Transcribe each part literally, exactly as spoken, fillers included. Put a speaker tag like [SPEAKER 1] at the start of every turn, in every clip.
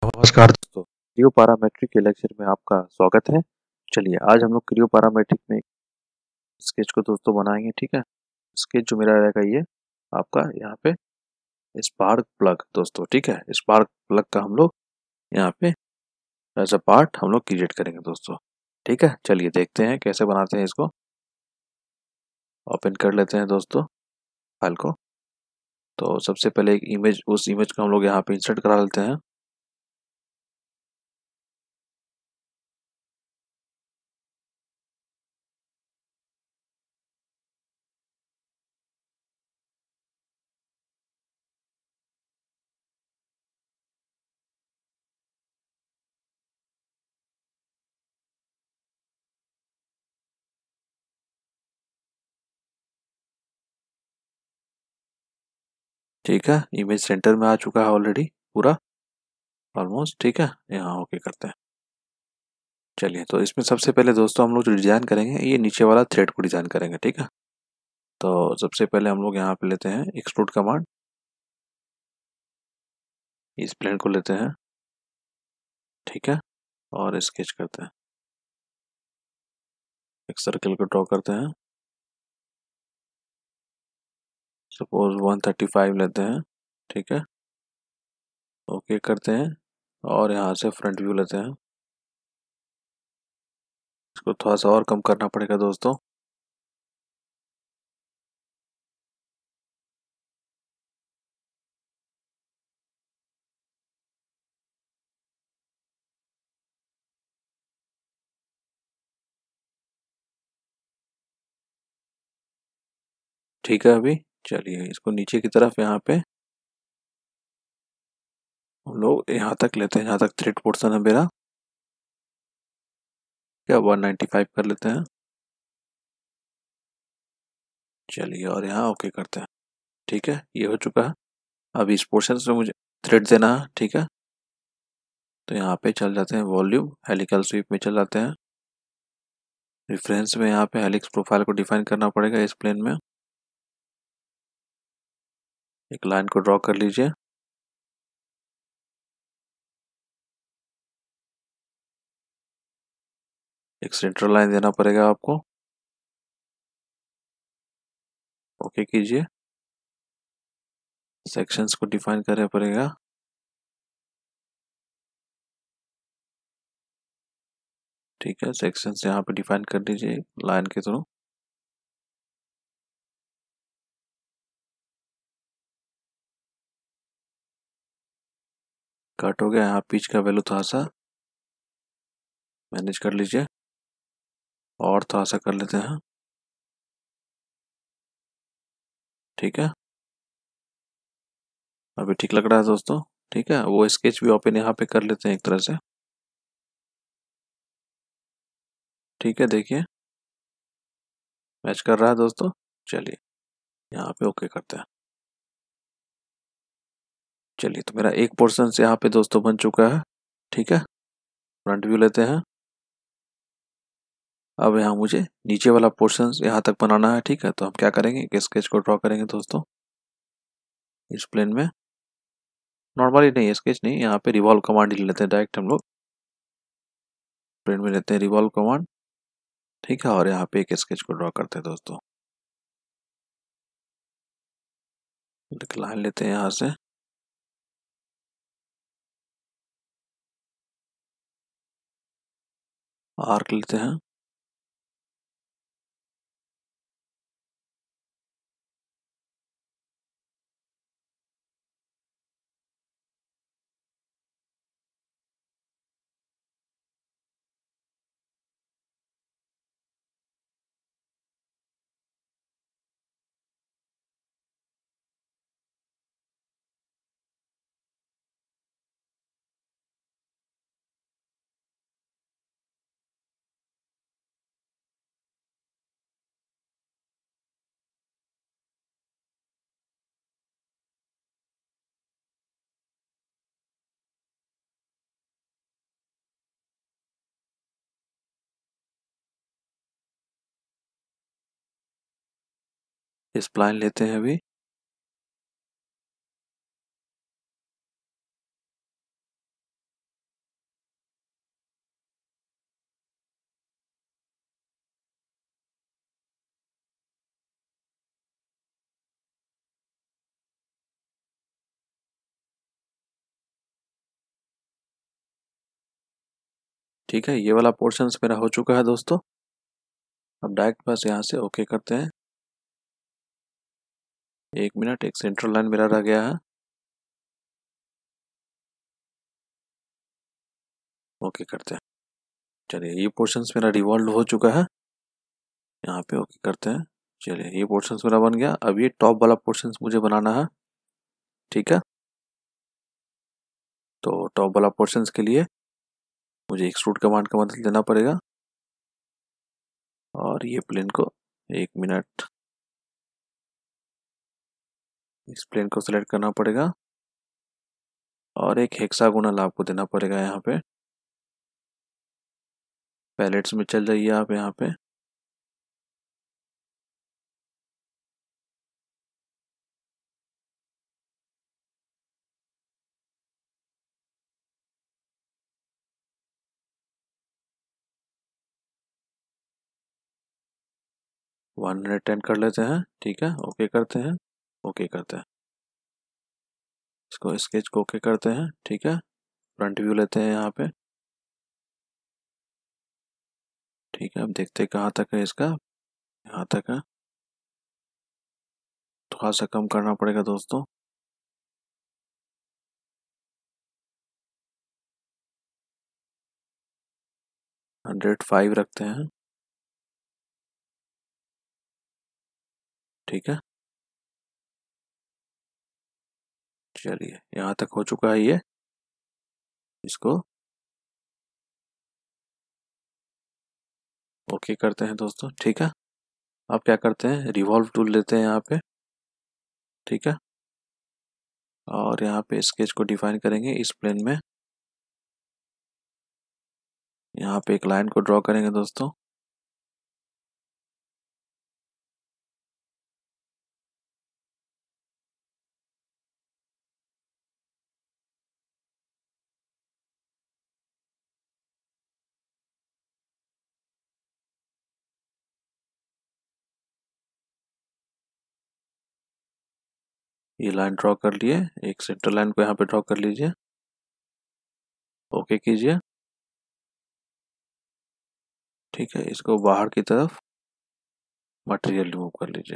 [SPEAKER 1] नमस्कार दोस्तों, Creo parametric के लेक्चर में आपका स्वागत है। चलिए आज हम लोग क्रियो पैरामेट्रिक में स्केच को दोस्तों बनाएंगे। ठीक है, स्केच जो मेरा रहेगा ये आपका यहाँ पे स्पार्क प्लग दोस्तों। ठीक है, स्पार्क प्लग का हम लोग यहाँ पे एज अ पार्ट हम लोग क्रिएट करेंगे दोस्तों। ठीक है, चलिए देखते हैं कैसे बनाते हैं इसको। ओपन कर लेते हैं दोस्तों फाइल को। तो सबसे पहले एक इमेज, उस इमेज को हम लोग यहाँ पे इंसर्ट करा लेते हैं। ठीक है, इमेज सेंटर में आ चुका है ऑलरेडी पूरा ऑलमोस्ट। ठीक है, यहाँ ओके करते हैं। चलिए, तो इसमें सबसे पहले दोस्तों हम लोग जो डिज़ाइन करेंगे ये नीचे वाला थ्रेड को डिज़ाइन करेंगे। ठीक है, तो सबसे पहले हम लोग यहाँ पे लेते हैं एक्सट्रूड कमांड। इस प्लेन को लेते हैं, ठीक है, और स्केच करते हैं। एक सर्कल को ड्रॉ करते हैं। सपोज वन थर्टी फाइव लेते हैं। ठीक है, ओके करते हैं और यहाँ से फ्रंट व्यू लेते हैं। इसको थोड़ा सा और कम करना पड़ेगा दोस्तों। ठीक है, अभी चलिए इसको नीचे की तरफ यहाँ पे हम लोग यहाँ तक लेते हैं, यहाँ तक थ्रेड पोर्शन है मेरा। क्या वन नाइन्टी फाइव कर लेते हैं। चलिए और यहाँ ओके करते हैं। ठीक है, ये हो चुका है। अब इस पोर्शन से मुझे थ्रेड देना है। ठीक है, तो यहाँ पे चल जाते हैं वॉल्यूम, हेलिकल स्वीप में चल जाते हैं। रेफरेंस में यहाँ पे हेलिक्स प्रोफाइल को डिफाइन करना पड़ेगा। इस प्लेन में एक लाइन को ड्रॉ कर लीजिए। एक सेंट्रल लाइन देना पड़ेगा आपको। ओके कीजिए। सेक्शंस को डिफाइन करना पड़ेगा। ठीक है, सेक्शंस यहाँ पे डिफाइन कर दीजिए लाइन के थ्रू। कट हो गया। यहाँ पिच का वैल्यू थोड़ा सा मैनेज कर लीजिए और थोड़ा सा कर लेते हैं। ठीक है, अभी ठीक लग रहा है दोस्तों। ठीक है, वो स्केच भी ओपन यहाँ पे कर लेते हैं एक तरह से। ठीक है, देखिए मैच कर रहा है दोस्तों। चलिए यहाँ पे ओके करते हैं। चलिए, तो मेरा एक पोर्शन से यहाँ पे दोस्तों बन चुका है। ठीक है, फ्रंट व्यू लेते हैं। अब यहाँ मुझे नीचे वाला पोर्शन यहाँ तक बनाना है। ठीक है, तो हम क्या करेंगे कि स्केच को ड्रॉ करेंगे दोस्तों इस प्लेन में। नॉर्मली नहीं, स्केच नहीं, यहाँ पे रिवॉल्व कमांड ही लेते हैं डायरेक्ट हम लोग। प्लेन में लेते हैं रिवॉल्व कमांड। ठीक है, और यहाँ पे एक स्केच को ड्रॉ करते हैं दोस्तों। लाइन लेते हैं यहाँ से। आर्क लेते हैं। स्प्लाइन लेते हैं अभी। ठीक है, ये वाला पोर्शन मेरा हो चुका है दोस्तों। अब डायरेक्ट बस यहाँ से ओके करते हैं। एक मिनट, एक सेंट्रल लाइन मेरा रह गया है। ओके करते हैं। चलिए, ये पोर्शन मेरा रिवॉल्व हो चुका है। यहाँ पे ओके करते हैं। चलिए, ये पोर्शन मेरा बन गया। अब ये टॉप वाला पोर्शन मुझे बनाना है। ठीक है, तो टॉप वाला पोर्शन के लिए मुझे एक्सट्रूड कमांड का मदद लेना पड़ेगा। और ये प्लेन को, एक मिनट, इस प्लेन को सिलेक्ट करना पड़ेगा और एक हेक्सागोनल आपको देना पड़ेगा। यहाँ पे पैलेट्स में चल जाइए आप। यहाँ पे वन हंड्रेड टेन कर लेते हैं। ठीक है, ओके करते हैं। ओके करते हैं, इसको स्केच को ओके करते हैं। ठीक है, फ्रंट व्यू लेते हैं यहाँ पे। ठीक है, अब देखते हैं कहाँ तक है इसका। यहाँ तक है, थोड़ा सा कम करना पड़ेगा दोस्तों। हंड्रेड फाइव रखते हैं। ठीक है, चलिए, यहाँ तक हो चुका है ये। इसको ओके करते हैं दोस्तों। ठीक है, अब क्या करते हैं, रिवॉल्व टूल लेते हैं यहाँ पे। ठीक है, और यहाँ पे स्केच को डिफाइन करेंगे इस प्लेन में। यहाँ पे एक लाइन को ड्रॉ करेंगे दोस्तों। ये लाइन ड्रॉ कर लिए। एक सेंटर लाइन को यहाँ पे ड्रॉ कर लीजिए। ओके कीजिए। ठीक है, इसको बाहर की तरफ मटेरियल रिमूव कर लीजिए।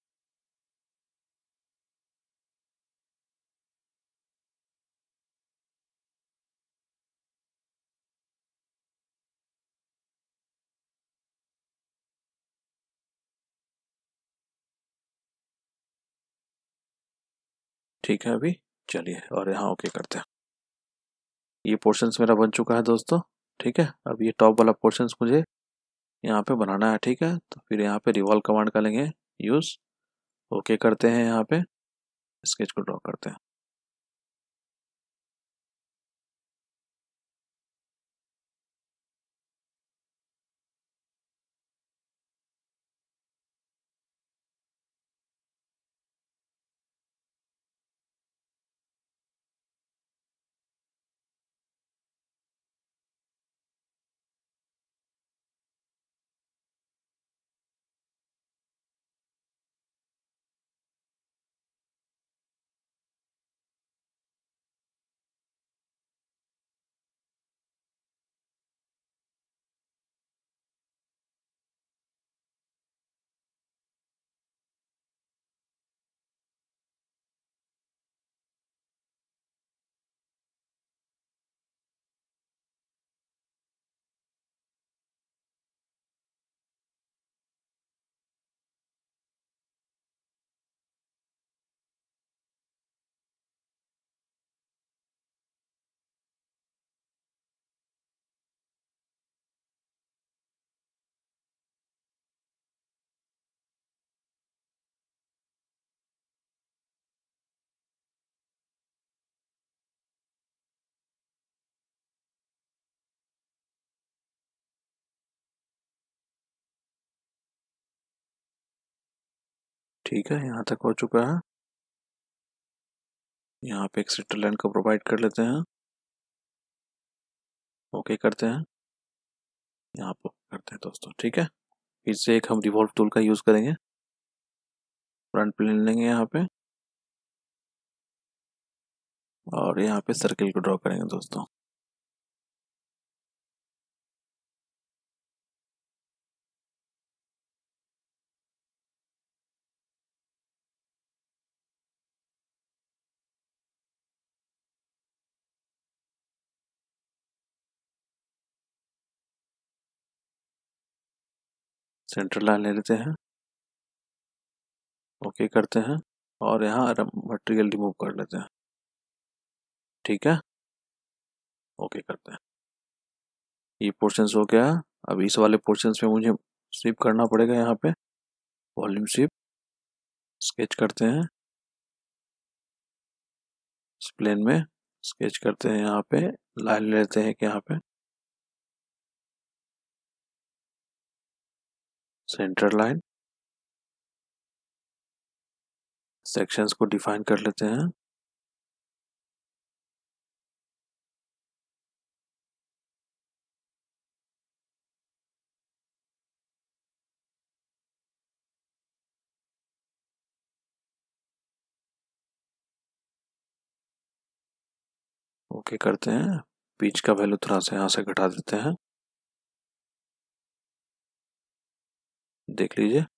[SPEAKER 1] ठीक है, अभी चलिए और यहाँ ओके करते हैं। ये पोर्शंस मेरा बन चुका है दोस्तों। ठीक है, अब ये टॉप वाला पोर्शंस मुझे यहाँ पे बनाना है। ठीक है, तो फिर यहाँ पे रिवॉल्व कमांड का लेंगे यूज। ओके करते हैं, यहाँ पे स्केच को ड्रॉ करते हैं। ठीक है, यहाँ तक हो चुका है। यहाँ पे एक सेंटर लाइन को प्रोवाइड कर लेते हैं। ओके करते हैं, यहाँ पे करते हैं दोस्तों। ठीक है, फिर से एक हम रिवॉल्व टूल का यूज करेंगे। फ्रंट प्लेन लेंगे यहाँ पे और यहाँ पे सर्किल को ड्रॉ करेंगे दोस्तों। सेंटर लाइन ले लेते हैं, ओके करते हैं और यहाँ मटेरियल रिमूव कर लेते हैं। ठीक है, ओके करते हैं। ये पोर्शंस हो गया। अब इस वाले पोर्शंस में मुझे स्वीप करना पड़ेगा। यहाँ पे वॉल्यूम स्वीप, स्केच करते हैं इस प्लेन में, स्केच करते हैं। यहाँ पे लाइन लेते हैं कि यहाँ पे सेंटर लाइन, सेक्शंस को डिफाइन कर लेते हैं। ओके करते हैं। पिच का वैल्यू थोड़ा सा यहाँ से घटा देते हैं, देख लीजिए।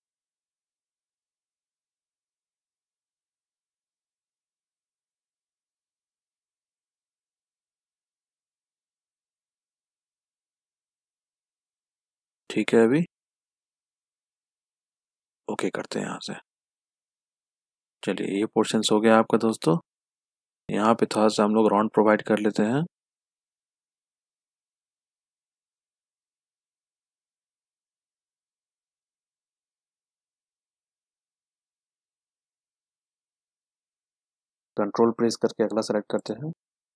[SPEAKER 1] ठीक है, अभी ओके करते हैं यहाँ से। चलिए, ये पोर्शंस हो गया आपका दोस्तों। यहाँ पे थोड़ा सा हम लोग राउंड प्रोवाइड कर लेते हैं। कंट्रोल प्रेस करके अगला सेलेक्ट करते हैं।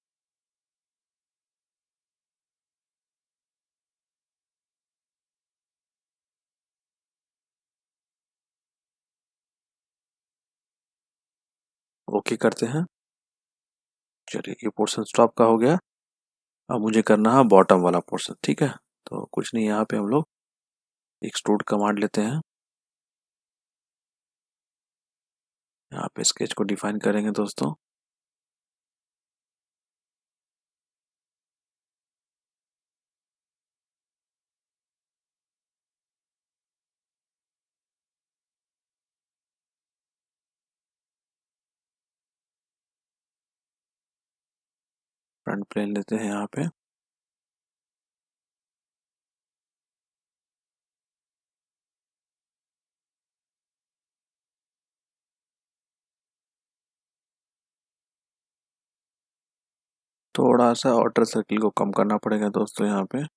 [SPEAKER 1] ओके करते हैं। चलिए, ये पोर्शन स्टॉप का हो गया। अब मुझे करना है बॉटम वाला पोर्शन। ठीक है, तो कुछ नहीं, यहाँ पे हम लोग एक्सट्रूड कमांड लेते हैं। यहाँ पे स्केच को डिफाइन करेंगे दोस्तों। फ्रंट प्लेन लेते हैं यहाँ पे, थोड़ा सा आउटर सर्किल को कम करना पड़ेगा दोस्तों यहाँ पे।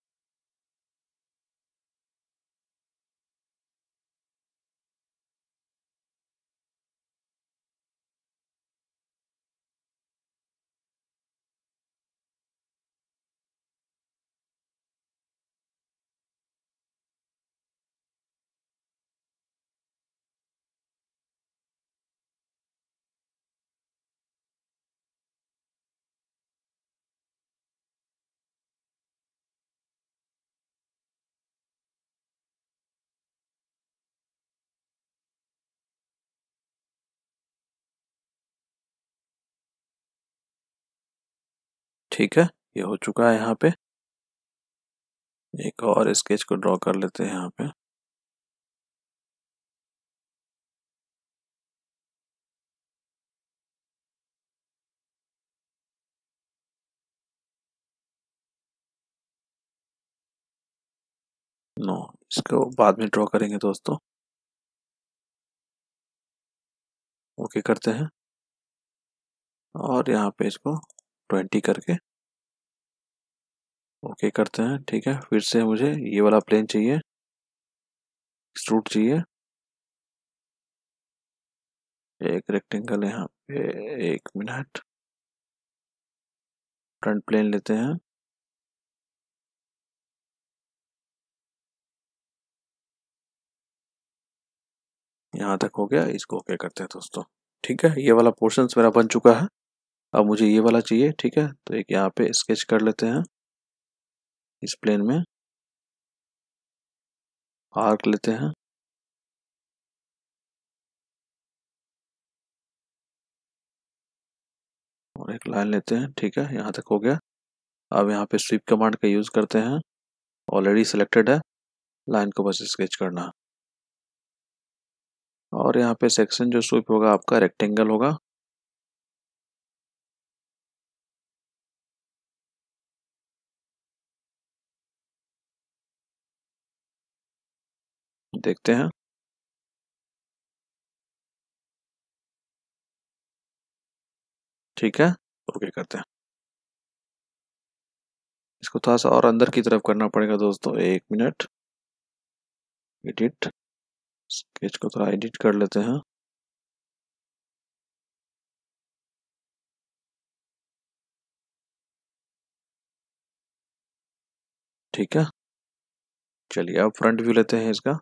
[SPEAKER 1] ठीक है, ये हो चुका है। यहाँ पे एक और स्केच को ड्रॉ कर लेते हैं यहाँ पे। नो, इसको बाद में ड्रॉ करेंगे दोस्तों। ओके करते हैं और यहाँ पे इसको ट्वेंटी करके ओके करते हैं। ठीक है, फिर से मुझे ये वाला प्लेन चाहिए, एक्सट्रूड चाहिए। एक रेक्टेंगल यहाँ पे, एक मिनट, फ्रंट प्लेन लेते हैं। यहाँ तक हो गया, इसको ओके करते हैं दोस्तों। ठीक है, ये वाला पोर्शंस मेरा बन चुका है। अब मुझे ये वाला चाहिए। ठीक है, तो एक यहाँ पे स्केच कर लेते हैं इस प्लेन में, आर्क लेते हैं और एक लाइन लेते हैं। ठीक है, यहाँ तक हो गया। अब यहाँ पे स्वीप कमांड का यूज करते हैं, ऑलरेडी सिलेक्टेड है, लाइन को बस स्केच करना है। और यहाँ पे सेक्शन जो स्वीप होगा आपका रेक्टेंगल होगा। देखते हैं। ठीक है, ओके करते हैं। इसको थोड़ा सा और अंदर की तरफ करना पड़ेगा दोस्तों, एक मिनट। एडिट, स्केच को थोड़ा एडिट कर लेते हैं। ठीक है, चलिए अब फ्रंट व्यू लेते हैं इसका।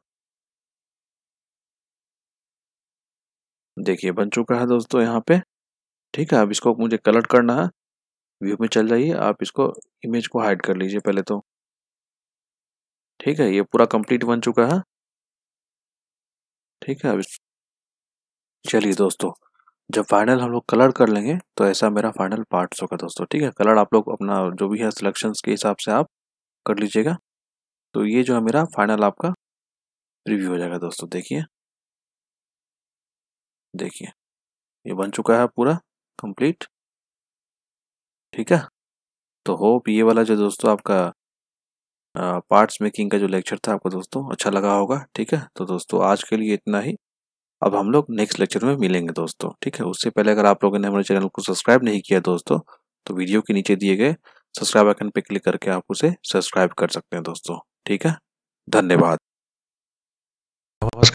[SPEAKER 1] देखिए बन चुका है दोस्तों यहाँ पे। ठीक है, अब इसको मुझे कलर करना है। व्यू में चल जाइए, आप इसको इमेज को हाइड कर लीजिए पहले तो। ठीक है, ये पूरा कंप्लीट बन चुका है। ठीक है, अब चलिए दोस्तों, जब फाइनल हम लोग कलर कर लेंगे तो ऐसा मेरा फाइनल पार्ट्स होगा दोस्तों। ठीक है, कलर आप लोग अपना जो भी है सिलेक्शंस के हिसाब से आप कर लीजिएगा। तो ये जो है मेरा फाइनल आपका रिव्यू हो जाएगा दोस्तों। देखिए देखिए ये बन चुका है पूरा कंप्लीट। ठीक है, तो होप ये वाला जो दोस्तों आपका पार्ट्स मेकिंग का जो लेक्चर था आपको दोस्तों अच्छा लगा होगा। ठीक है, तो दोस्तों आज के लिए इतना ही। अब हम लोग नेक्स्ट लेक्चर में मिलेंगे दोस्तों। ठीक है, उससे पहले अगर आप लोगों ने हमारे चैनल को सब्सक्राइब नहीं किया दोस्तों, तो वीडियो के नीचे दिए गए सब्सक्राइब आइकन पे क्लिक करके आप उसे सब्सक्राइब कर सकते हैं दोस्तों। ठीक है, धन्यवाद।